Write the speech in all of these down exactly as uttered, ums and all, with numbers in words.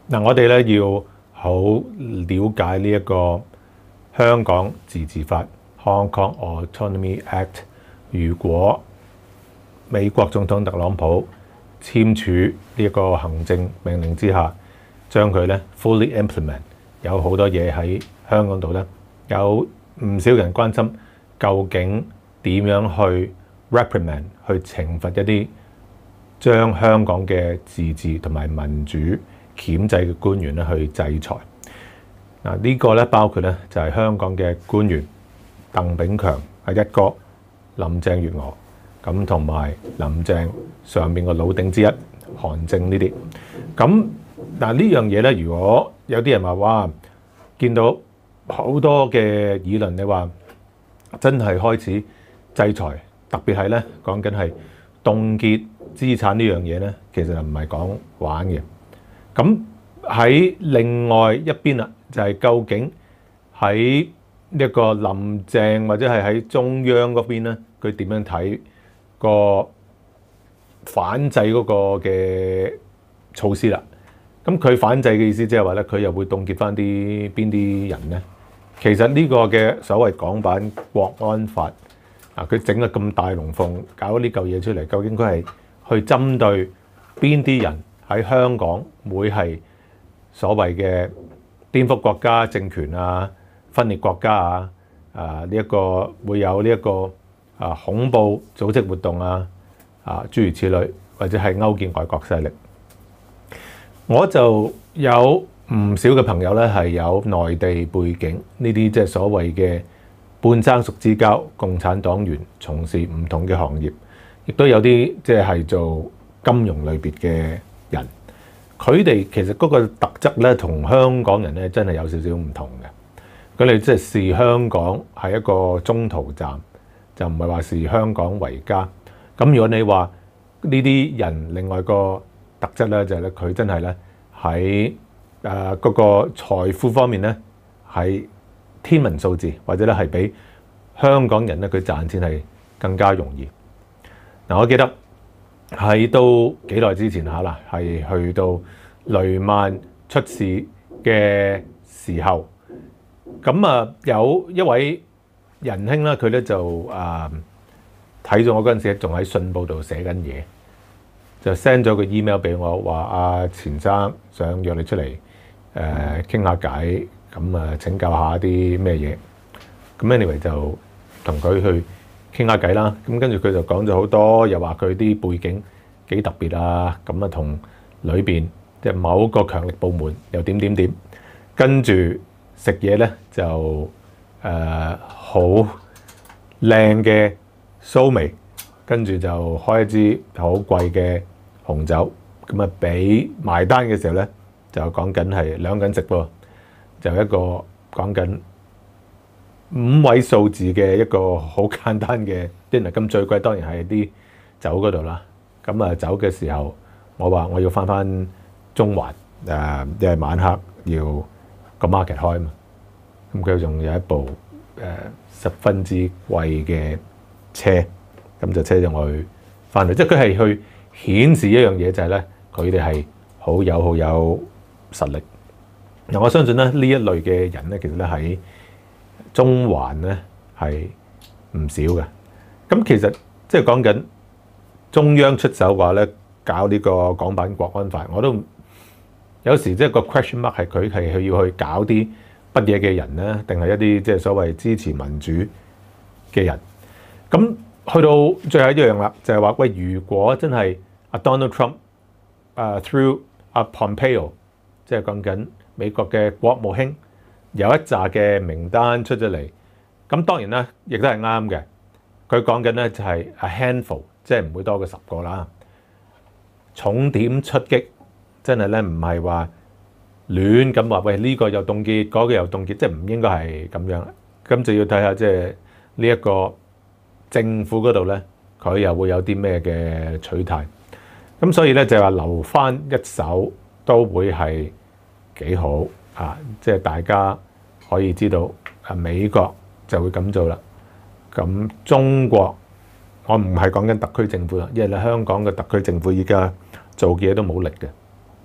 嗱，我哋咧要好了解呢一個香港自治法 Hong Kong Autonomy Act。如果美國總統特朗普簽署呢一個行政命令之下，將佢咧 fully implement， 有好多嘢喺香港度咧，有唔少人關心究竟點樣去 reprimand 去懲罰一啲將香港嘅自治同埋民主鉗制嘅官員咧去制裁。嗱，呢個咧包括咧就係香港嘅官員鄧炳強、阿一哥、林鄭月娥，咁同埋林鄭上面個老頂之一韓正呢啲。咁嗱，呢樣嘢咧，如果有啲人話哇，見到好多嘅議論，你話真係開始制裁，特別係咧講緊係凍結資產呢樣嘢咧，其實就唔係講玩嘅。咁喺另外一邊啦，就係究竟喺呢一個林鄭或者係喺中央嗰邊咧，佢點樣睇個反制嗰個嘅措施啦？咁佢反制嘅意思即係話咧，佢又會凍結翻啲邊啲人咧？其實呢個嘅所謂港版國安法啊，佢整個咁大龍鳳搞呢嚿嘢出嚟，究竟佢係去針對邊啲人喺香港會係所謂嘅顛覆國家政權啊、分裂國家啊、啊呢一個會有呢一個啊恐怖組織活動啊、啊諸如此類，或者係勾結外國勢力。我就有唔少嘅朋友咧係有內地背景，呢啲即係所謂嘅半生熟之交，共產黨員，從事唔同嘅行業，亦都有啲即係做金融類別嘅人。佢哋其實嗰個特質咧，同香港人咧真係有少少唔同嘅。佢哋即係視香港係一個中途站，就唔係話視香港為家。咁如果你話呢啲人另外個特質咧，就係咧佢真係咧喺誒嗰個財富方面咧係天文數字，或者咧係比香港人咧佢賺錢係更加容易。嗱，我記得喺都幾耐之前下啦，係去到雷曼出事嘅時候，咁啊有一位仁兄啦，佢咧就誒睇咗我嗰陣時仲喺信報度寫緊嘢，就 send 咗個 email 俾我，話阿錢生想約你出嚟誒傾下偈，咁啊請教下啲咩嘢。咁 anyway 就同佢去傾下偈啦。咁跟住佢就講咗好多，又話佢啲背景幾特別啊。咁啊同裏邊即係某個強力部門又點點點。跟住食嘢咧就誒好靚嘅蘇眉，跟住就開一支好貴嘅紅酒，咁啊俾埋單嘅時候咧，就講緊係兩個人食喎，就一個講緊五位數字嘅一個好簡單嘅 dinner，咁最貴當然係啲酒嗰度啦。咁啊走嘅時候，我話我要翻翻中環誒，因為晚黑要個 market 開嘛，咁佢仲有一部誒十分之貴嘅車，咁就車咗我去翻去，即係佢係去顯示一樣嘢，就係咧佢哋係好有好有實力。嗱，我相信咧呢一類嘅人咧，其實咧喺中環咧係唔少嘅。咁其實即係講緊中央出手話咧搞呢個港版國安法，我都有時即係個 question mark 係佢係去要去搞啲乜嘢嘅人咧，定係一啲即係所謂支持民主嘅人？咁去到最後一樣啦，就係話喂，如果真係阿 Donald Trump 啊 through 阿 Pompeo， 即係講緊美國嘅國務卿有一紮嘅名單出咗嚟，咁當然啦，亦都係啱嘅。佢講緊咧就係 a handful， 即係唔會多過十個啦。重點出擊，真係咧唔係話亂咁話喂呢個又凍結，嗰個又凍結，即係唔應該係咁樣。咁就要睇下即係呢一個政府嗰度咧，佢又會有啲咩嘅取態。咁所以咧就係話留翻一手都會係幾好啊！即係大家可以知道啊，美國就會咁做啦。咁中國，我唔係講緊特區政府啦，因為咧香港嘅特區政府依家做嘅嘢都冇力嘅。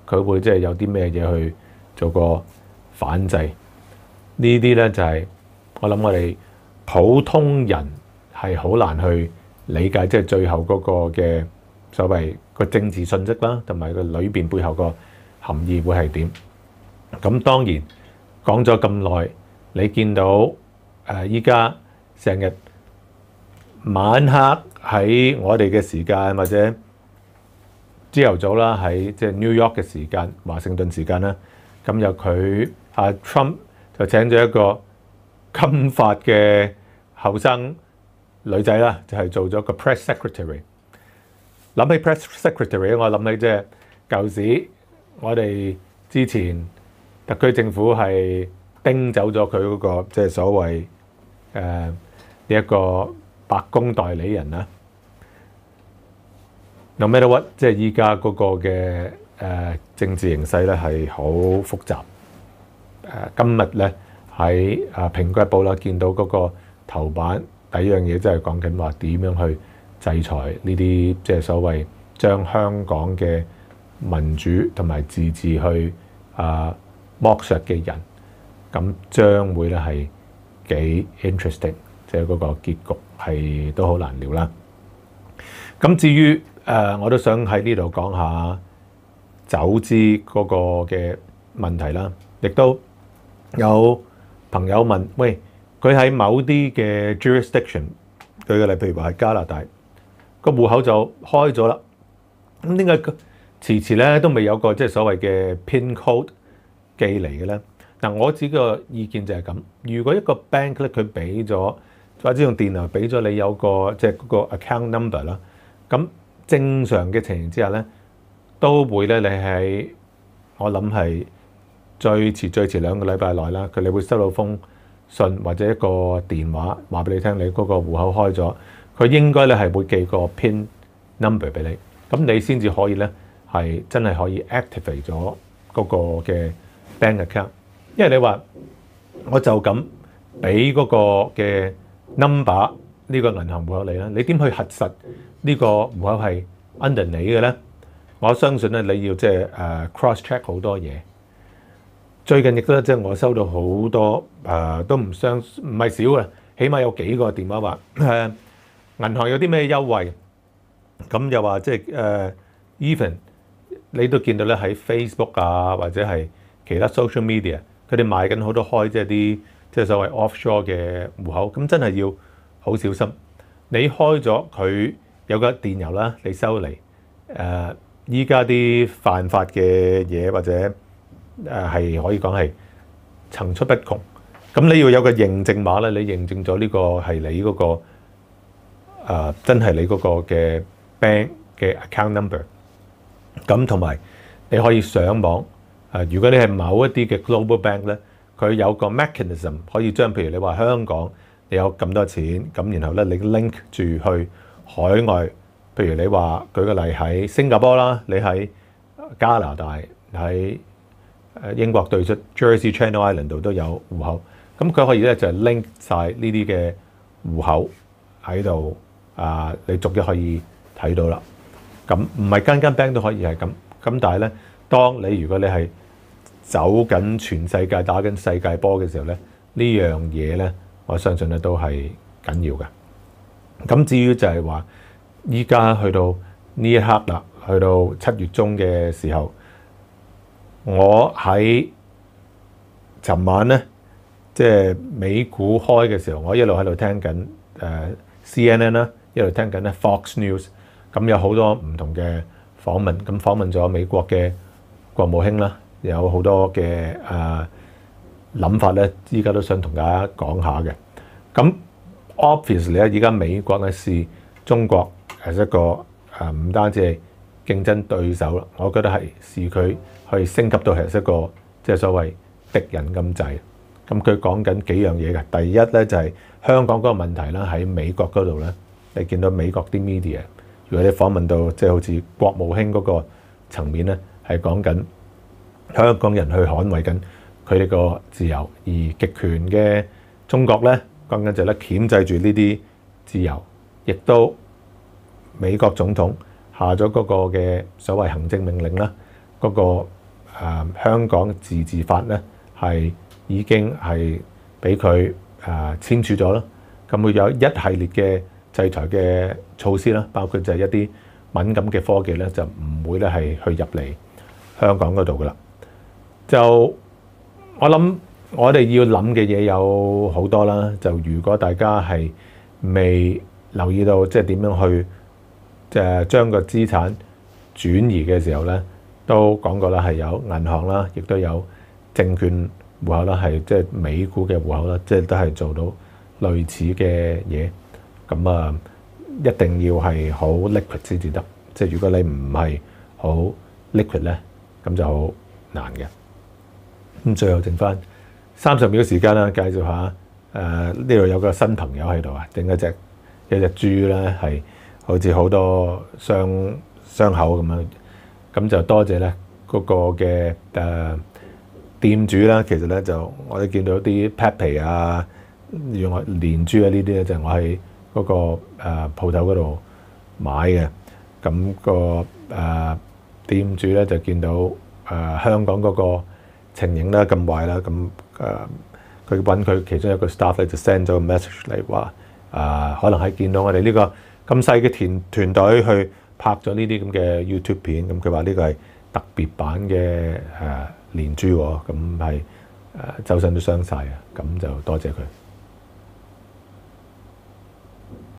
佢會即係有啲咩嘢去做個反制。呢啲咧就係我諗我哋普通人係好難去理解，即係最後嗰個嘅所謂個政治訊息啦，同埋個裏邊背後個含義會係點。咁當然講咗咁耐，你見到誒依家成日晚黑喺我哋嘅時間，或者朝頭早啦，喺即係 New York 嘅時間、華盛頓時間啦，咁有佢阿 Trump 就請咗一個金髮嘅後生女仔啦，就係做咗個 press secretary。諗起 press secretary，我諗起即係舊時我哋之前特區政府係叮走咗佢嗰個即係所謂誒呢一個白宮代理人啦。No matter what，即係依家嗰個嘅誒政治形勢咧係好複雜。誒今日咧喺啊《蘋果日報》啦，見到嗰個頭版第一樣嘢，即係講緊話點樣去制裁呢啲即係所謂將香港嘅民主同埋自治去啊剝削嘅人，咁將會咧係幾 interesting， 即係嗰個結局係都好難料啦。咁至於誒、呃，我都想喺呢度講下走資嗰個嘅問題啦，亦都有朋友問：喂，佢喺某啲嘅 jurisdiction， 舉個例，譬如話係加拿大個戶口就開咗啦，咁點解遲遲咧都未有個即係所謂嘅 pin code 寄嚟嘅咧？嗱，我自己個意見就係咁，如果一個 bank 咧佢俾咗或者用電腦俾咗你有個即係嗰個 account number 啦，咁正常嘅情形之下咧，都會咧你喺我諗係最遲最遲兩個禮拜內啦，佢你會收到封信或者一個電話話俾你聽，你嗰個戶口開咗，佢應該咧係會寄個 pin number 俾你，咁你先至可以咧係真係可以 activate 咗嗰個嘅 bank account。因為你話我就咁俾嗰個嘅 number 呢個銀行戶口你啦，你點去核實呢個戶口係 under 你嘅咧？我相信咧你要即係誒 cross check 好多嘢。最近亦都即係我收到好多誒、呃、都唔相唔係少嘅，起碼有幾個電話話誒銀行有啲咩優惠，咁又話即係誒 even 你都見到咧喺 Facebook 啊或者係其他 social media， 佢哋賣緊好多開即係啲即係所謂 offshore 嘅戶口，咁真係要好小心。你開咗佢有個電郵啦，你收嚟誒依家啲犯法嘅嘢或者誒係可以講係層出不窮。咁你要有個認證碼咧，你認證咗呢個係你嗰個誒真係你嗰個嘅 bank 嘅 account number。咁同埋你可以上網誒，如果你係某一啲嘅 global bank 咧，佢有個 mechanism 可以將譬如你話香港你有咁多錢，咁然後咧你 link 住去海外，譬如你話舉個例喺新加坡啦，你喺加拿大喺誒英國對出 Jersey Channel Island 度都有戶口，咁佢可以咧就係 link 晒呢啲嘅戶口喺度啊，你逐一可以睇到啦。咁唔係間間 bank 都可以係咁，咁但係咧，當你如果你係走緊全世界打緊世界波嘅時候咧，呢樣嘢咧，我相信咧都係緊要嘅。咁至於就係話，依家去到呢一刻啦，去到七月中嘅時候，我喺尋晚咧，即係美股開嘅時候，我一路喺度聽緊誒 C N N 啦，一路聽緊咧 Fox News。咁有好多唔同嘅訪問，咁訪問咗美國嘅國務卿啦，有好多嘅誒諗法咧，依家都想同大家講下嘅。咁 obviously 咧，而家美國咧視中國係一個誒唔單止係競爭對手啦，我覺得係視佢去升級到係一個即係所謂敵人咁滯。咁佢講緊幾樣嘢嘅，第一咧就係香港嗰個問題啦，喺美國嗰度咧，你見到美國啲 media。如果你訪問到即係好似國務卿嗰個層面咧，係講緊香港人去捍衛緊佢哋個自由，而極權嘅中國咧講緊就咧鉗制住呢啲自由，亦都美國總統下咗嗰個嘅所謂行政命令啦， 嗰、那個誒、呃、香港自治法咧係已經係俾佢誒簽署咗啦。咁會有一系列嘅制裁嘅措施啦，包括就係一啲敏感嘅科技咧，就唔會咧係去入嚟香港嗰度噶啦。就我諗，我哋要諗嘅嘢有好多啦。就如果大家係未留意到，即係點樣去即係將個資產轉移嘅時候咧，都講過啦，係有銀行啦，亦都有證券戶口啦，係即係美股嘅戶口啦，即係都係做到類似嘅嘢。咁啊，一定要係好 liquid 先至得。即係如果你唔係好 liquid 咧，咁就好難嘅。咁最後剩翻三十秒時間啦，介紹下誒呢度有個新朋友喺度啊，整一隻有隻豬咧，係好似好多傷傷口咁樣。咁就多謝咧嗰個嘅誒、呃、店主啦。其實咧就我哋見到啲 Pepe 啊、用我連珠啊呢啲咧，就係我喺嗰個誒鋪頭嗰度買嘅。咁、那個誒、呃、店主咧就見到誒、呃、香港嗰個情形咧咁壞啦，咁誒佢揾佢其中一個 staff 咧就 send 咗個 message 嚟話誒可能係見到我哋呢個咁細嘅團團隊去拍咗呢啲咁嘅 YouTube 片，咁佢話呢個係特別版嘅誒連珠喎，咁係誒周身都傷晒啊，咁就多謝佢。